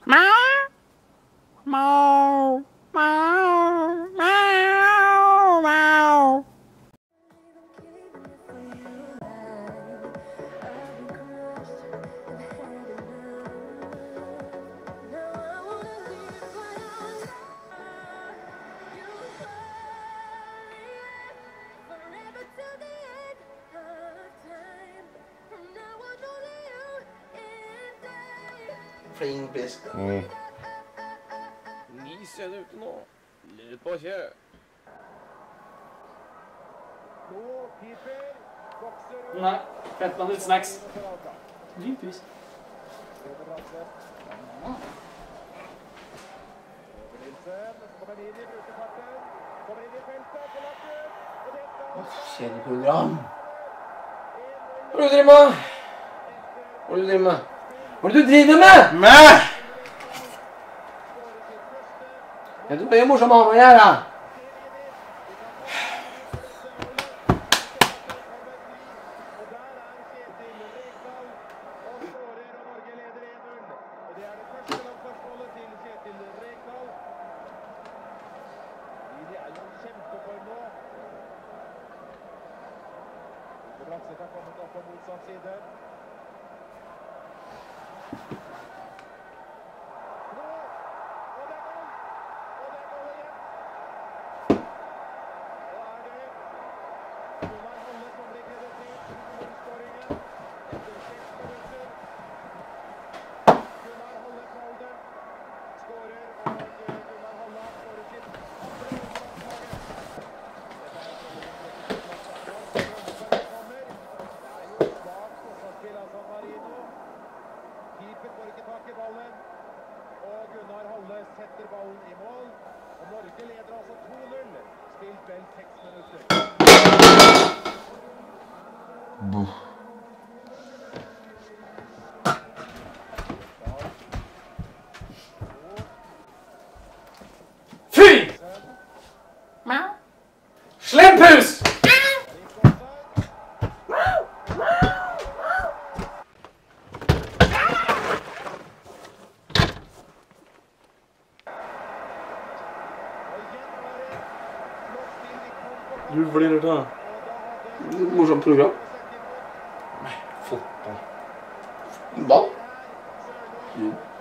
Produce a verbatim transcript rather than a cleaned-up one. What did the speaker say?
Mau. Mau. Mau. Mau. Mau. Fling, please. Mm. Ni ser ute nå. Løp på kjø. Nei, vent med litt snacks. Lympus. Kjedelig program. Hva er det du driver med? Hva er det du driver med? Hva er det du driver med? Mæ! Ja, du er jo morsom å ha med å gjøre. Fy! Slempus! Du flirer til det. Morsomt program. Fotball. Ball. Du